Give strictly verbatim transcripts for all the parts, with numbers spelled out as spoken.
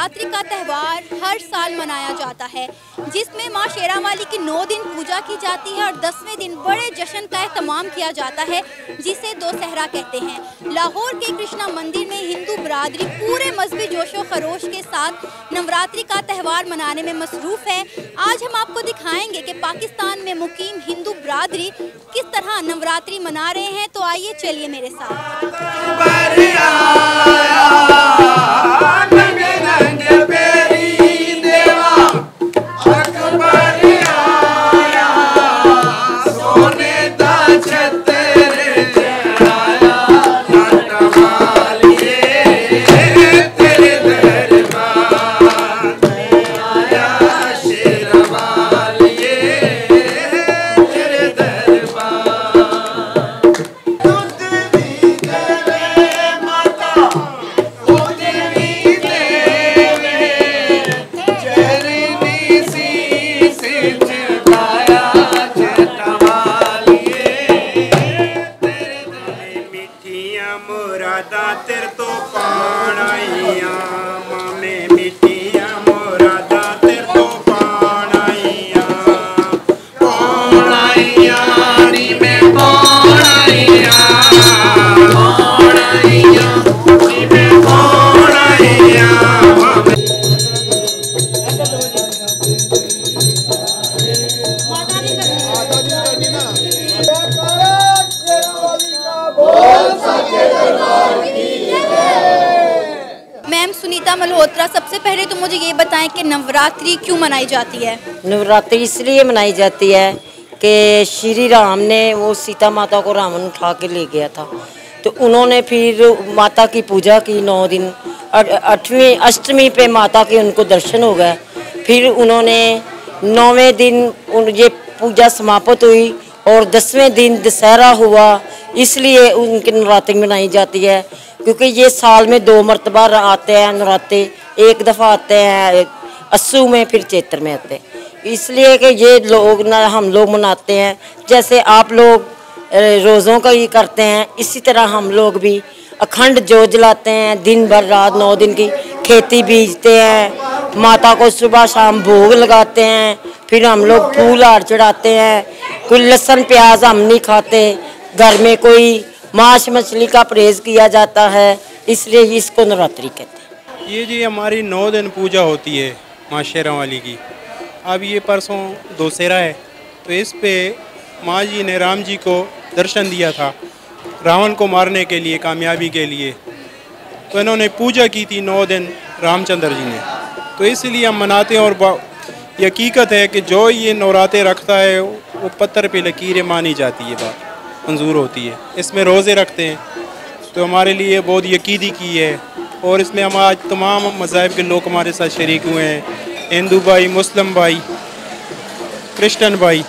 नवरात्रि का त्यौहार हर साल मनाया जाता है, जिसमें माँ शेरावाली की नौ दिन पूजा की जाती है और दसवें दिन बड़े जश्न का एहतमाम किया जाता है, जिसे दशहरा कहते हैं। लाहौर के कृष्णा मंदिर में हिंदू बरादरी पूरे मजहबी जोशो खरोश के साथ नवरात्रि का त्यौहार मनाने में मसरूफ़ है। आज हम आपको दिखाएंगे कि पाकिस्तान में मुकीम हिंदू बरादरी किस तरह नवरात्रि मना रहे हैं, तो आइए चलिए मेरे साथ। मल्होत्रा, सबसे पहले तो मुझे ये बताएं कि नवरात्रि क्यों मनाई जाती है? नवरात्रि इसलिए मनाई जाती है कि श्री राम ने वो सीता माता को रावण उठा के ले गया था, तो उन्होंने फिर माता की पूजा की नौ दिन। आठवीं अष्टमी पे माता के उनको दर्शन हो गए, फिर उन्होंने नौवें दिन उन ये पूजा समाप्त हुई और दसवें दिन दशहरा हुआ, इसलिए उनकी नवरात्रि मनाई जाती है। क्योंकि ये साल में दो मरतबा आते हैं नवरात्रे, एक दफ़ा आते हैं अस्सू में, फिर चैत्र में आते हैं, इसलिए कि ये लोग ना हम लोग मनाते हैं। जैसे आप लोग रोज़ों का ही करते हैं, इसी तरह हम लोग भी अखंड जोत जलाते हैं, दिन भर रात नौ दिन की खेती बीजते हैं, माता को सुबह शाम भोग लगाते हैं, फिर हम लोग फूल हार चढ़ाते हैं। कोई लहसुन प्याज हम नहीं खाते, घर में कोई मांस मछली का परहेज किया जाता है, इसलिए इसको नवरात्रि कहते हैं। ये जी हमारी नौ दिन पूजा होती है माँ शेरावाली की। अब ये परसों दशहरा है, तो इस पे माँ जी ने राम जी को दर्शन दिया था रावण को मारने के लिए, कामयाबी के लिए, तो इन्होंने पूजा की थी नौ दिन रामचंद्र जी ने, तो इसलिए हम मनाते हैं। और ये हकीकत है कि जो ये नवरात्रे रखता है वो पत्थर पे लकीरें मानी जाती है, बात मंजूर होती है। इसमें रोज़े रखते हैं, तो हमारे लिए बहुत यकीदी की है। और इसमें हम आज तमाम मज़ाहिब के लोग हमारे साथ शरीक हुए हैं, हिंदू भाई, मुस्लिम भाई, क्रिश्चियन भाई,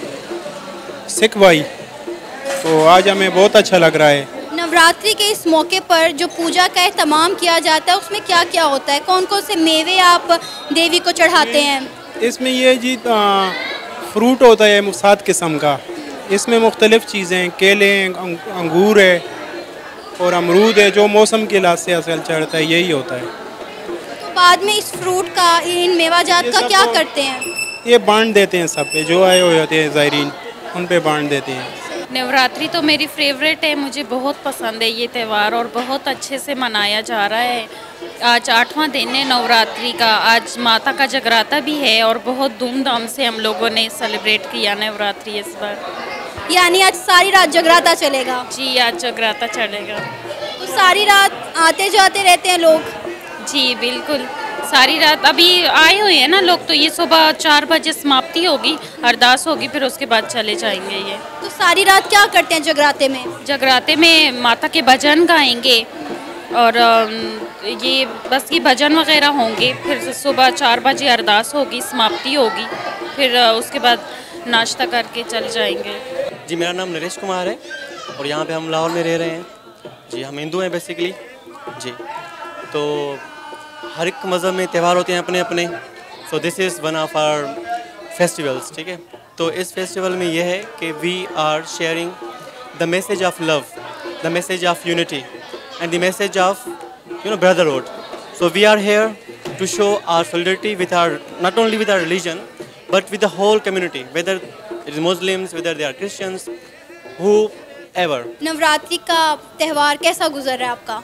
सिख भाई, तो आज हमें बहुत अच्छा लग रहा है। नवरात्रि के इस मौके पर जो पूजा का एहतमाम किया जाता है, उसमें क्या क्या होता है? कौन कौन से मेवे आप देवी को चढ़ाते हैं? इसमें ये जी आ, फ्रूट होता है सात किस्म का, इसमें मुख्तलिफ़ चीज़ें, केले हैं, अंगूर है और अमरूद है, जो मौसम के लिहाज से असल चढ़ता है, यही होता है। तो बाद में इस फ्रूट का, इन मेवाजात का क्या करते हैं? ये बांट देते हैं, सब पे जो आए हुए होते हैं ज़ायरीन, उन पे बांट देते हैं। नवरात्रि तो मेरी फेवरेट है, मुझे बहुत पसंद है ये त्यौहार और बहुत अच्छे से मनाया जा रहा है। आज आठवां दिन है नवरात्रि का, आज माता का जगराता भी है और बहुत धूमधाम से हम लोगों ने सेलिब्रेट किया नवरात्रि इस बार। यानी आज सारी रात जगराता चलेगा? जी, आज जगराता चलेगा। तो सारी रात आते जाते रहते हैं लोग? जी बिल्कुल, सारी रात अभी आए हुए हैं ना लोग, तो ये सुबह चार बजे समाप्ति होगी, अरदास होगी, फिर उसके बाद चले जाएंगे ये। तो सारी रात क्या करते हैं जगराते में? जगराते में माता के भजन गाएंगे और ये बस ये भजन वगैरह होंगे, फिर सुबह चार बजे अरदास होगी, समाप्ति होगी, फिर उसके बाद नाश्ता करके चल जाएंगे। जी, मेरा नाम नरेश कुमार है और यहाँ पे हम लाहौर में रह रहे हैं। जी, हम हिंदू हैं बेसिकली। जी, तो हर एक मज़हब में त्यौहार होते हैं अपने अपने, so this is one of our festivals. ठीक है, तो इस फेस्टिवल में यह है कि we are sharing the message of love, the message of unity and the message of you know brotherhood. So we are here to show our solidarity with our, not only with our religion, but with the whole community, whether it is Muslims, whether they are Christians, whoever. Navratri का त्यौहार कैसा गुजर रहा है आपका?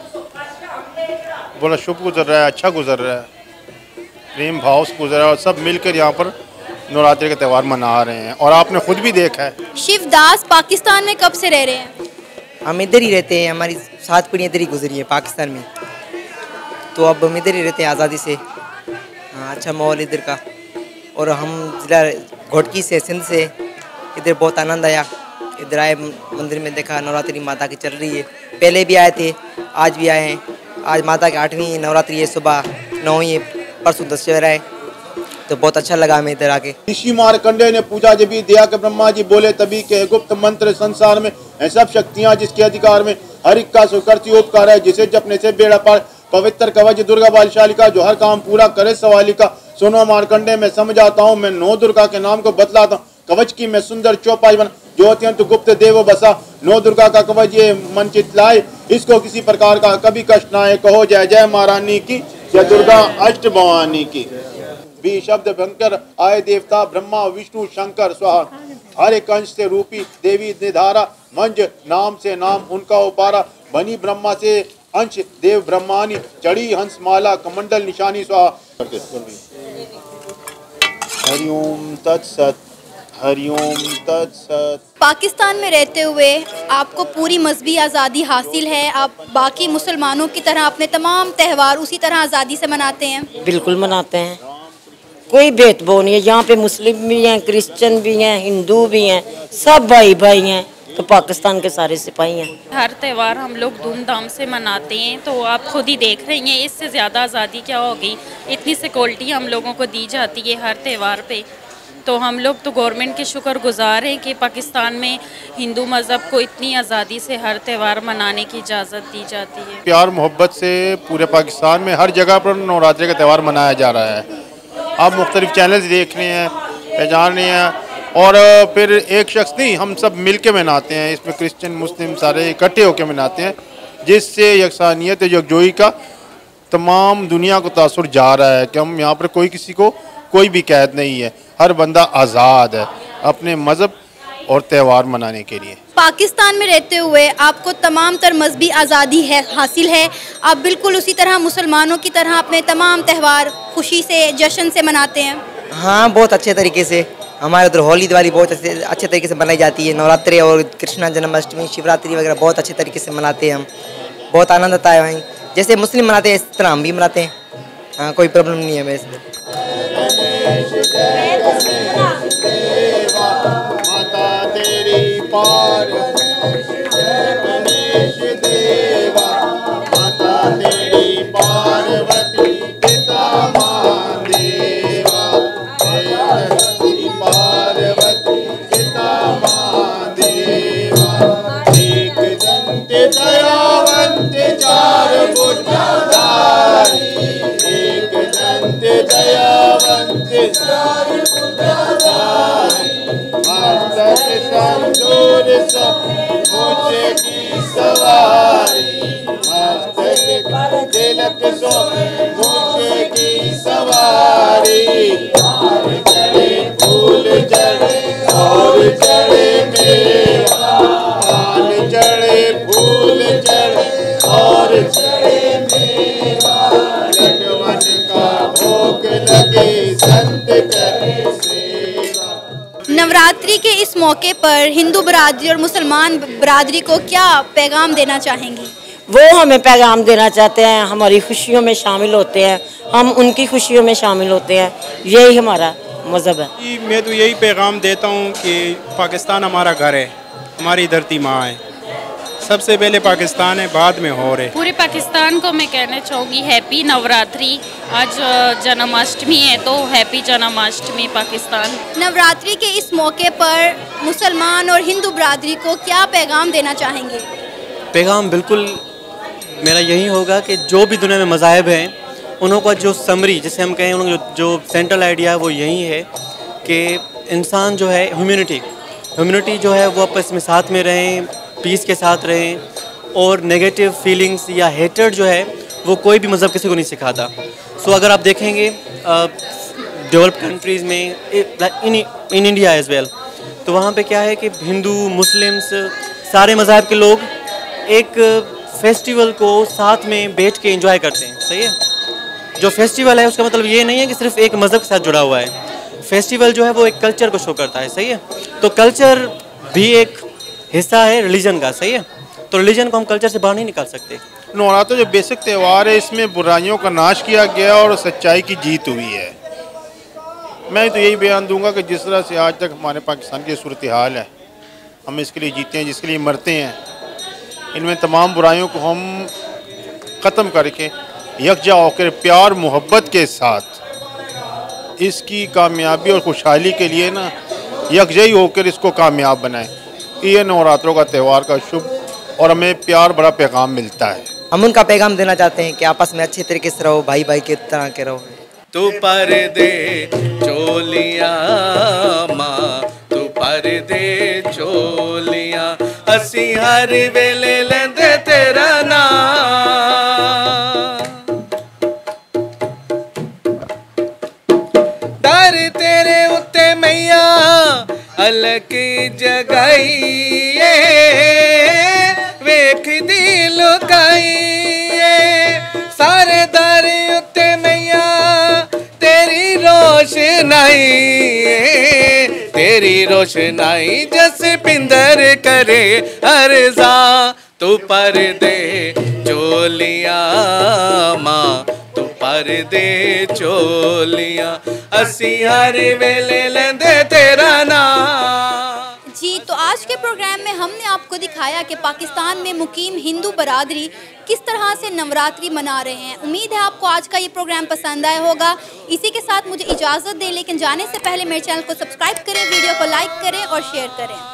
बड़ा शुभ गुजर रहा है, अच्छा गुजर रहा है, प्रेम भाव से गुजर रहा है और सब मिलकर यहाँ पर नवरात्रि का त्यौहार मना रहे हैं। और आपने खुद भी देखा है। शिवदास पाकिस्तान में कब से रह रहे हैं? हम इधर ही रहते हैं, हमारी सात पीढ़ी इधर ही गुजरी है पाकिस्तान में, तो अब हम इधर ही रहते हैं आज़ादी से। हाँ, अच्छा माहौल इधर का। और हम ज़िला घोटकी से, सिंध से, इधर बहुत आनंद आया। इधर आए, मंदिर में देखा नवरात्रि माता की चल रही है। पहले भी आए थे, आज भी आए हैं। आज माता की आठवीं नवरात्रि है, सुबह नौवीं है, परसों दशहरा है, तो बहुत अच्छा लगा हमें इधर आके। ऋषि मार्कंडेय ने पूजा जब भी दिया कि ब्रह्मा जी बोले तभी के गुप्त मंत्र संसार में है सब शक्तियाँ जिसके अधिकार में, हर एक का सुकर्ती उपकार है जिसे जपने से बेड़ा पार। पवित्र कवच दुर्गा बालशाली का जो हर काम पूरा करे सवाली का। सुनो मार्कंडेय मैं समझाता हूँ, मैं नौ दुर्गा के नाम को बतलाता हूँ। कवच की मैं सुंदर चौपाई बना जो अत्यंत गुप्त देव बसा। नौ दुर्गा का कवच ये मन चित लाए, इसको किसी प्रकार का कभी कष्ट ना आए। कहो जय जय महारानी की, जय दुर्गा अष्ट भवानी की। भी शब्द भयंकर आए देवता ब्रह्मा विष्णु शंकर स्वाहा। हर एक अंश से रूपी देवी निधारा, मंज नाम से नाम उनका उपारा। बनी ब्रह्मा से अंश देव ब्रह्मानी, चढ़ी हंस माला कमंडल निशानी स्वाहा। हरिओम तत्सत, हरिओम तत्सत। पाकिस्तान में रहते हुए आपको पूरी मजहबी आज़ादी हासिल है, आप बाकी मुसलमानों की तरह अपने तमाम त्यौहार उसी तरह आज़ादी से मनाते हैं? बिल्कुल मनाते हैं, कोई भेदभाव नहीं है। यहाँ पे मुस्लिम भी हैं, क्रिश्चियन भी हैं, हिंदू भी हैं, सब भाई भाई हैं। तो पाकिस्तान के सारे सिपाही हैं। हर त्यौहार हम लोग धूमधाम से मनाते हैं, तो आप खुद ही देख रही हैं इससे ज़्यादा आज़ादी क्या होगी। इतनी सिक्योरिटी हम लोगों को दी जाती है हर त्यौहार पे, तो हम लोग तो गवर्नमेंट के शुक्रगुजार हैं कि पाकिस्तान में हिंदू मज़हब को इतनी आज़ादी से हर त्यौहार मनाने की इजाज़त दी जाती है। प्यार मोहब्बत से पूरे पाकिस्तान में हर जगह पर नवरात्रि का त्यौहार मनाया जा रहा है। आप मुख्तलिफ चैनल्स देख रहे हैं, पहचान रहे हैं, और फिर एक शख्स नहीं, हम सब मिल के मनाते हैं। इसमें क्रिश्चियन मुस्लिम सारे इकट्ठे होकर मनाते हैं, जिससे यकसानियत यकजोई का तमाम दुनिया को तासुर जा रहा है कि हम यहाँ पर कोई किसी को कोई भी कैद नहीं है, हर बंदा आज़ाद है अपने मज़हब और त्यौहार मनाने के लिए। पाकिस्तान में रहते हुए आपको तमाम तर मजहबी आज़ादी है हासिल है, आप बिल्कुल उसी तरह मुसलमानों की तरह अपने तमाम त्यौहार खुशी से जश्न से मनाते हैं? हाँ, बहुत अच्छे तरीके से। हमारे उधर होली दिवाली बहुत अच्छे अच्छे तरीके से मनाई जाती है। नवरात्रि और कृष्ण जन्माष्टमी शिवरात्रि वगैरह बहुत अच्छे तरीके से मनाते हैं हम, बहुत आनंद आता है वहीं। जैसे मुस्लिम मनाते हैं इस तरह हम भी मनाते हैं। हाँ, कोई प्रॉब्लम नहीं है वैसे। माता तेरी पार गणेश देवा, माता तेरी पार्वती पिता महादेवा, तेरी पार्वती पिता महादेवा। एक दंत दयावंत चार भुजाधारी, एक दंत दयावंत चार भुजाधारी। मस्तक संदूर सब मुझ की सवारी, मस्तक तिलक सो मुझ की सवारी। हार चढ़े फूल चढ़े और चढ़े मेवा, हाल चढ़े फूल चढ़े और चढ़े मेवा। लडवन का भोग लगे संत करे सेवा। नवरात्रि के इस मौके पर हिंदू बरादरी और मुसलमान बरादरी को क्या पैगाम देना चाहेंगी? वो हमें पैगाम देना चाहते हैं, हमारी खुशियों में शामिल होते हैं, हम उनकी खुशियों में शामिल होते हैं, यही हमारा मज़हब है। मैं तो यही पैगाम देता हूँ कि पाकिस्तान हमारा घर है, हमारी धरती माँ है। सबसे पहले पाकिस्तान है, बाद में हो रहे। पूरे पाकिस्तान को मैं कहना चाहूँगी हैप्पी नवरात्रि। आज जन्माष्टमी है, तो हैप्पी जन्माष्टमी पाकिस्तान। नवरात्रि के इस मौके पर मुसलमान और हिंदू बरादरी को क्या पैगाम देना चाहेंगे? पैगाम बिल्कुल मेरा यही होगा कि जो भी दुनिया में मज़ाहिब हैं, उनका जो समरी जिसे हम कहें, उनका जो, जो सेंट्रल आइडिया वो यही है कि इंसान जो है ह्यूमैनिटी ह्यूमैनिटी जो है वो आपस में साथ में रहें, पीस के साथ रहें, और नेगेटिव फीलिंग्स या हेटर्ड जो है वो कोई भी मज़हब किसी को नहीं सिखाता। सो अगर आप देखेंगे डेवलप कंट्रीज़ में, in in India as well, तो वहाँ पे क्या है कि हिंदू, मुस्लिम्स, सारे मज़हब के लोग एक फेस्टिवल को साथ में बैठ के एंजॉय करते हैं। सही है। जो फेस्टिवल है उसका मतलब ये नहीं है कि सिर्फ एक मज़हब के साथ जुड़ा हुआ है। फेस्टिवल जो है वो एक कल्चर को शो करता है। सही है। तो कल्चर भी एक हिस्सा है रिलीजन का। सही है। तो रिलीजन को हम कल्चर से बाहर नहीं निकाल सकते। नवरात्र जो बेसिक त्यौहार है, इसमें बुराइयों का नाश किया गया और सच्चाई की जीत हुई है। मैं तो यही बयान दूंगा कि जिस तरह से आज तक हमारे पाकिस्तान की सूरत हाल है, हम इसके लिए जीते हैं, जिसके लिए मरते हैं, इनमें तमाम बुराइयों को हम ख़त्म करके यकजा होकर प्यार मोहब्बत के साथ इसकी कामयाबी और खुशहाली के लिए ना यकजई होकर इसको कामयाब बनाएं। ये नवरात्रों का त्यौहार का शुभ और हमें प्यार बड़ा पैगाम मिलता है। हम उनका पैगाम देना चाहते हैं कि आपस में अच्छे तरीके से रहो, भाई भाई के तरह के रहो। तू पर दे चोलियां मां, तू पर दे चोलियां, असी हर वेले लेंदे तेरा नाम। दर तेरे उत्ते मैया अलग जगाइए, वेख दी लुकाइए, सारे दर उत्ते मैया तेरी रोशनाई, तेरी रोशनाई जस पिंदर करे अर्जा। तू पर दे चोलियां मां, तू पर दे चोलियां, असी हर वेले लेंदे तेरा नाम। जी, तो आज के प्रोग्राम में हमने आपको दिखाया कि पाकिस्तान में मुकीम हिंदू बरादरी किस तरह से नवरात्रि मना रहे हैं। उम्मीद है आपको आज का ये प्रोग्राम पसंद आया होगा। इसी के साथ मुझे इजाज़त दें, लेकिन जाने से पहले मेरे चैनल को सब्सक्राइब करें, वीडियो को लाइक करें और शेयर करें।